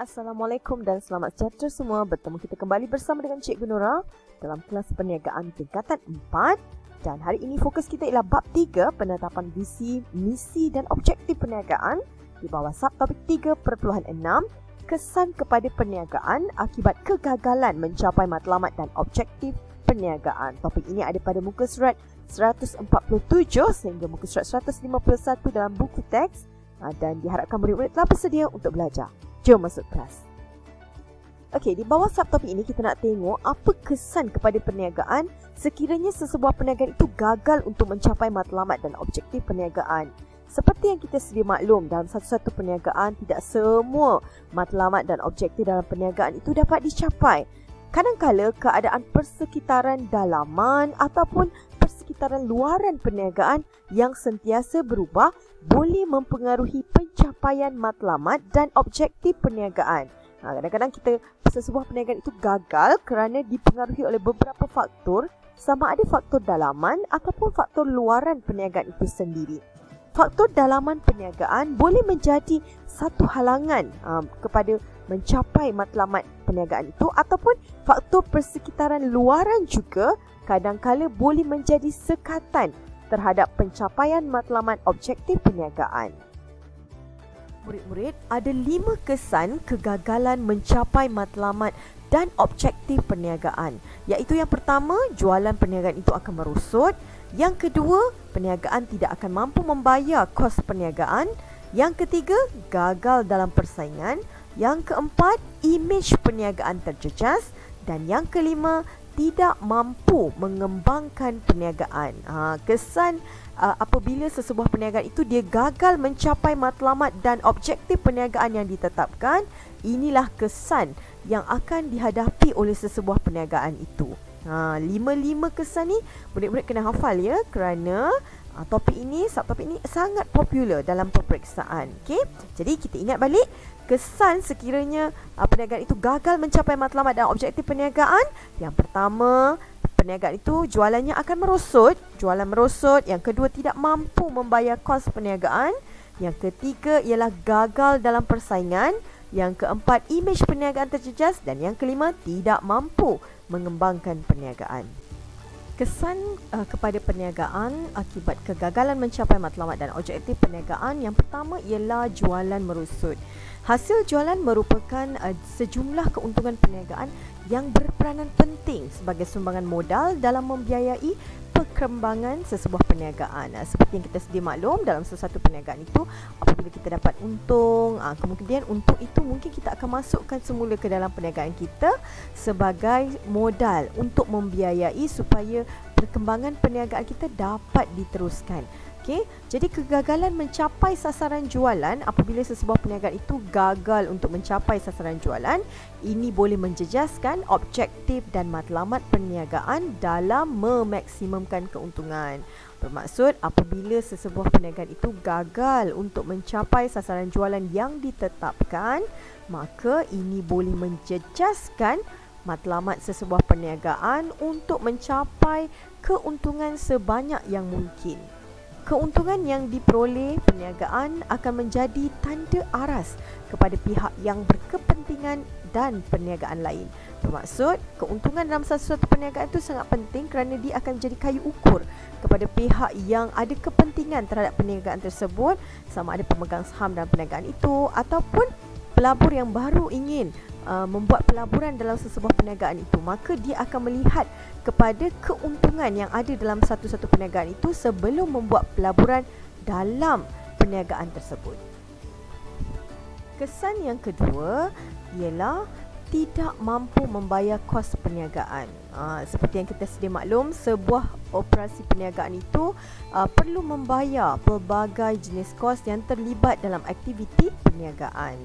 Assalamualaikum dan selamat sejahtera semua. Bertemu kita kembali bersama dengan Cikgu Nora dalam kelas perniagaan tingkatan 4. Dan hari ini fokus kita ialah bab 3, penetapan visi, misi dan objektif perniagaan di bawah subtopik 3.6, kesan kepada perniagaan akibat kegagalan mencapai matlamat dan objektif perniagaan. Topik ini ada pada muka surat 147 sehingga muka surat 151 dalam buku teks dan diharapkan murid-murid telah bersedia untuk belajar. Jom masuk kelas. Okey, di bawah subtopik ini kita nak tengok apa kesan kepada perniagaan sekiranya sesebuah perniagaan itu gagal untuk mencapai matlamat dan objektif perniagaan. Seperti yang kita sedia maklum, dalam satu-satu perniagaan tidak semua matlamat dan objektif dalam perniagaan itu dapat dicapai. Kadang-kala keadaan persekitaran dalaman ataupun persekitaran luaran perniagaan yang sentiasa berubah boleh mempengaruhi pencapaian matlamat dan objektif perniagaan. Kadang-kadang sesebuah perniagaan itu gagal kerana dipengaruhi oleh beberapa faktor, sama ada faktor dalaman ataupun faktor luaran perniagaan itu sendiri. Faktor dalaman perniagaan boleh menjadi satu halangan kepada mencapai matlamat perniagaan itu, ataupun faktor persekitaran luaran juga kadang-kala boleh menjadi sekatan terhadap pencapaian matlamat objektif perniagaan. Murid-murid, ada 5 kesan kegagalan mencapai matlamat dan objektif perniagaan, iaitu yang pertama, jualan perniagaan itu akan merosot. Yang kedua, perniagaan tidak akan mampu membayar kos perniagaan. Yang ketiga, gagal dalam persaingan. Yang keempat, imej perniagaan terjejas. Dan yang kelima, tidak mampu mengembangkan perniagaan. Kesan apabila sesebuah perniagaan itu dia gagal mencapai matlamat dan objektif perniagaan yang ditetapkan, inilah kesan yang akan dihadapi oleh sesebuah perniagaan itu. 5 kesan ni murid-murid kena hafal ya, kerana subtopik ini sangat popular dalam peperiksaan. Okey, jadi kita ingat balik kesan sekiranya perniagaan itu gagal mencapai matlamat dan objektif perniagaan. Yang pertama, perniagaan itu jualannya akan merosot, jualan merosot. Yang kedua, tidak mampu membayar kos perniagaan. Yang ketiga ialah gagal dalam persaingan. Yang keempat, imej perniagaan terjejas. Dan yang kelima, tidak mampu mengembangkan perniagaan. Kesan kepada perniagaan akibat kegagalan mencapai matlamat dan objektif perniagaan, yang pertama ialah jualan merosot. Hasil jualan merupakan sejumlah keuntungan perniagaan yang berperanan penting sebagai sumbangan modal dalam membiayai perkembangan sesebuah perniagaan. Seperti yang kita sedia maklum, dalam sesuatu perniagaan itu apabila kita dapat untung, kemudian untung itu mungkin kita akan masukkan semula ke dalam perniagaan kita sebagai modal untuk membiayai supaya perkembangan perniagaan kita dapat diteruskan. Okay, jadi kegagalan mencapai sasaran jualan, apabila sesebuah perniagaan itu gagal untuk mencapai sasaran jualan, ini boleh menjejaskan objektif dan matlamat perniagaan dalam memaksimumkan keuntungan. Bermaksud apabila sesebuah perniagaan itu gagal untuk mencapai sasaran jualan yang ditetapkan, maka ini boleh menjejaskan matlamat sesebuah perniagaan untuk mencapai keuntungan sebanyak yang mungkin. Keuntungan yang diperoleh perniagaan akan menjadi tanda aras kepada pihak yang berkepentingan dan perniagaan lain. Bermaksud, keuntungan dalam sesuatu perniagaan itu sangat penting kerana dia akan jadi kayu ukur kepada pihak yang ada kepentingan terhadap perniagaan tersebut, sama ada pemegang saham dalam perniagaan itu ataupun pelabur yang baru ingin membuat pelaburan dalam sesebuah perniagaan itu. Maka dia akan melihat kepada keuntungan yang ada dalam satu-satu perniagaan itu sebelum membuat pelaburan dalam perniagaan tersebut. Kesan yang kedua ialah tidak mampu membayar kos perniagaan. Seperti yang kita sedia maklum, sebuah operasi perniagaan itu perlu membayar pelbagai jenis kos yang terlibat dalam aktiviti perniagaan.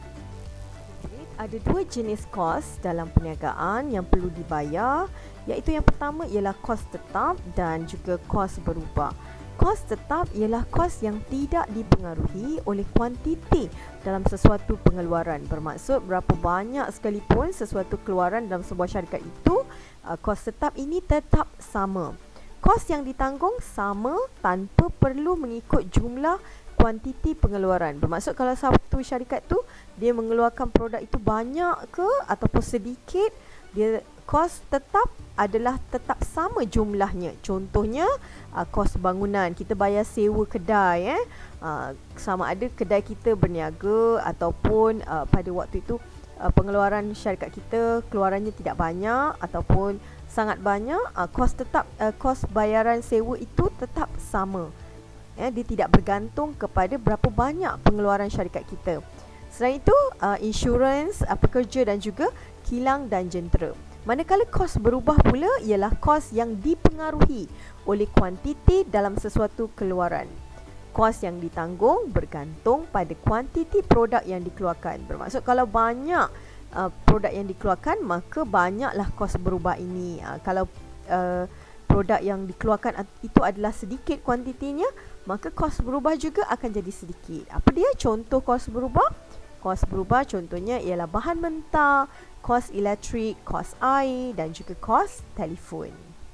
Ada 2 jenis kos dalam perniagaan yang perlu dibayar, iaitu yang pertama ialah kos tetap dan juga kos berubah. Kos tetap ialah kos yang tidak dipengaruhi oleh kuantiti dalam sesuatu pengeluaran. Bermaksud berapa banyak sekalipun sesuatu keluaran dalam sebuah syarikat itu, kos tetap ini tetap sama. Kos yang ditanggung sama tanpa perlu mengikut jumlah kuantiti pengeluaran. Bermaksud kalau satu syarikat tu dia mengeluarkan produk itu banyak ke ataupun sedikit, dia kos tetap adalah tetap sama jumlahnya. Contohnya kos bangunan, kita bayar sewa kedai sama ada kedai kita berniaga ataupun pada waktu itu pengeluaran syarikat kita keluarannya tidak banyak ataupun sangat banyak, kos bayaran sewa itu tetap sama. Dia tidak bergantung kepada berapa banyak pengeluaran syarikat kita. Selain itu, insurans pekerja dan juga kilang dan jentera. Manakala kos berubah pula ialah kos yang dipengaruhi oleh kuantiti dalam sesuatu keluaran. Kos yang ditanggung bergantung pada kuantiti produk yang dikeluarkan. Bermaksud kalau banyak produk yang dikeluarkan, maka banyaklah kos berubah ini. Kalau produk yang dikeluarkan itu adalah sedikit kuantitinya, maka kos berubah juga akan jadi sedikit. Apa dia contoh kos berubah? Kos berubah contohnya ialah bahan mentah, kos elektrik, kos air dan juga kos telefon.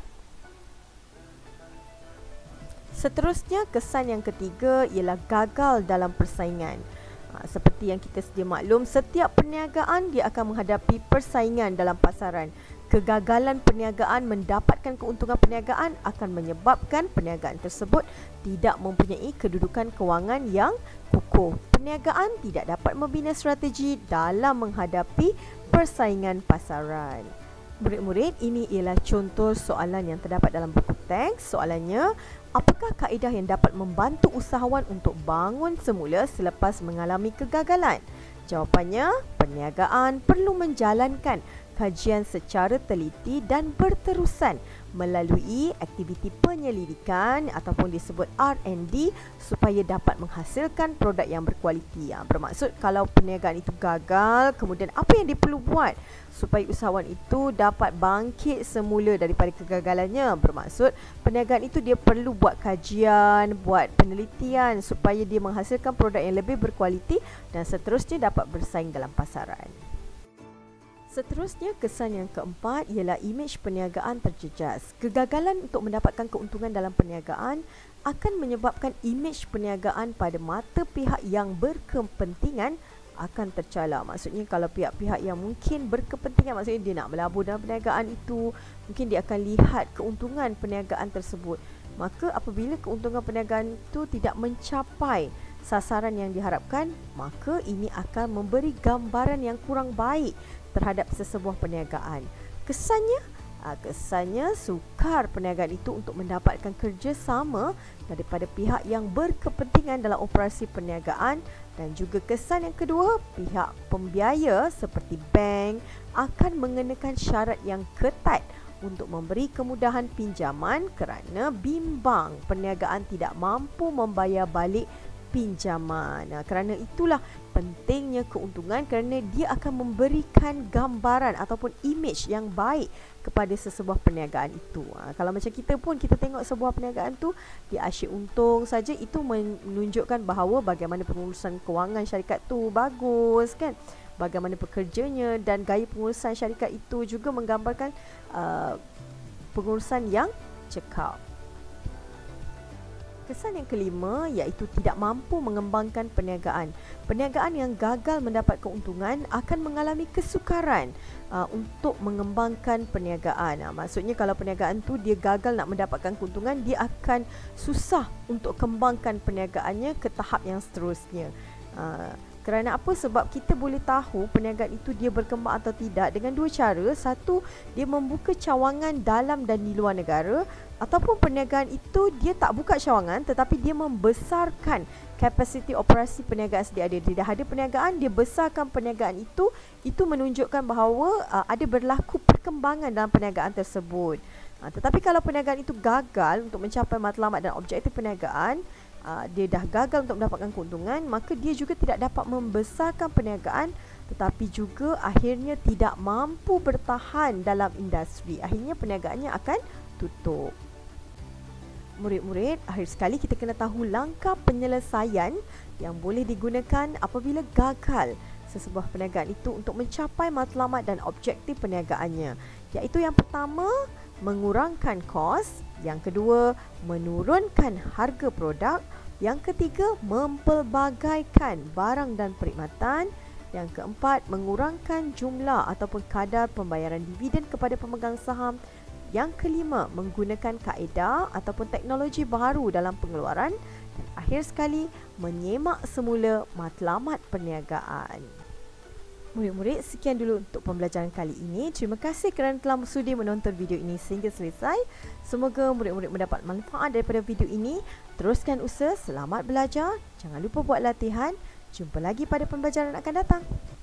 Seterusnya, kesan yang ketiga ialah gagal dalam persaingan. Seperti yang kita sedia maklum, setiap perniagaan dia akan menghadapi persaingan dalam pasaran. Kegagalan perniagaan mendapatkan keuntungan perniagaan akan menyebabkan perniagaan tersebut tidak mempunyai kedudukan kewangan yang kukuh. Perniagaan tidak dapat membina strategi dalam menghadapi persaingan pasaran. Murid-murid, ini ialah contoh soalan yang terdapat dalam buku teks. Soalannya, apakah kaedah yang dapat membantu usahawan untuk bangun semula selepas mengalami kegagalan? Jawapannya, perniagaan perlu menjalankan kajian secara teliti dan berterusan melalui aktiviti penyelidikan ataupun disebut R&D supaya dapat menghasilkan produk yang berkualiti. Bermaksud kalau perniagaan itu gagal, kemudian apa yang dia perlu buat supaya usahawan itu dapat bangkit semula daripada kegagalannya? Bermaksud perniagaan itu dia perlu buat kajian, buat penelitian supaya dia menghasilkan produk yang lebih berkualiti dan seterusnya dapat bersaing dalam pasaran. Seterusnya, kesan yang keempat ialah imej perniagaan terjejas. Kegagalan untuk mendapatkan keuntungan dalam perniagaan akan menyebabkan imej perniagaan pada mata pihak yang berkepentingan akan tercalar. Maksudnya kalau pihak-pihak yang mungkin berkepentingan, maksudnya dia nak melabur dalam perniagaan itu, mungkin dia akan lihat keuntungan perniagaan tersebut. Maka apabila keuntungan perniagaan itu tidak mencapai sasaran yang diharapkan, maka ini akan memberi gambaran yang kurang baik terhadap sesebuah perniagaan. Kesannya sukar perniagaan itu untuk mendapatkan kerjasama daripada pihak yang berkepentingan dalam operasi perniagaan. Dan juga kesan yang kedua, pihak pembiaya seperti bank akan mengenakan syarat yang ketat untuk memberi kemudahan pinjaman kerana bimbang perniagaan tidak mampu membayar balik pinjaman. Kerana itulah pentingnya keuntungan, kerana dia akan memberikan gambaran ataupun imej yang baik kepada sesebuah perniagaan itu. Kalau macam kita pun, kita tengok sebuah perniagaan tu dia asyik untung saja, itu menunjukkan bahawa bagaimana pengurusan kewangan syarikat tu bagus kan, bagaimana pekerjanya, dan gaya pengurusan syarikat itu juga menggambarkan pengurusan yang cekap. Kesan yang kelima iaitu tidak mampu mengembangkan perniagaan. Perniagaan yang gagal mendapat keuntungan akan mengalami kesukaran untuk mengembangkan perniagaan. Maksudnya kalau perniagaan tu dia gagal nak mendapatkan keuntungan, dia akan susah untuk kembangkan perniagaannya ke tahap yang seterusnya. Kerana apa? Sebab kita boleh tahu perniagaan itu dia berkembang atau tidak dengan dua cara. Satu, dia membuka cawangan dalam dan di luar negara, ataupun perniagaan itu dia tak buka cawangan tetapi dia membesarkan kapasiti operasi perniagaan sedia ada. Dia dah ada perniagaan, dia besarkan perniagaan itu menunjukkan bahawa ada berlaku perkembangan dalam perniagaan tersebut. Tetapi kalau perniagaan itu gagal untuk mencapai matlamat dan objektif perniagaan, dia dah gagal untuk mendapatkan keuntungan, maka dia juga tidak dapat membesarkan perniagaan, tetapi juga akhirnya tidak mampu bertahan dalam industri. Akhirnya perniagaannya akan tutup. Murid-murid, akhir sekali kita kena tahu langkah penyelesaian yang boleh digunakan apabila gagal sesebuah perniagaan itu untuk mencapai matlamat dan objektif perniagaannya. Iaitu yang pertama, mengurangkan kos. Yang kedua, menurunkan harga produk. Yang ketiga, mempelbagaikan barang dan perkhidmatan. Yang keempat, mengurangkan jumlah ataupun kadar pembayaran dividen kepada pemegang saham. Yang kelima, menggunakan kaedah ataupun teknologi baru dalam pengeluaran. Dan akhir sekali, menyemak semula matlamat perniagaan. Murid-murid, sekian dulu untuk pembelajaran kali ini. Terima kasih kerana telah sudi menonton video ini sehingga selesai. Semoga murid-murid mendapat manfaat daripada video ini. Teruskan usaha, selamat belajar. Jangan lupa buat latihan. Jumpa lagi pada pembelajaran akan datang.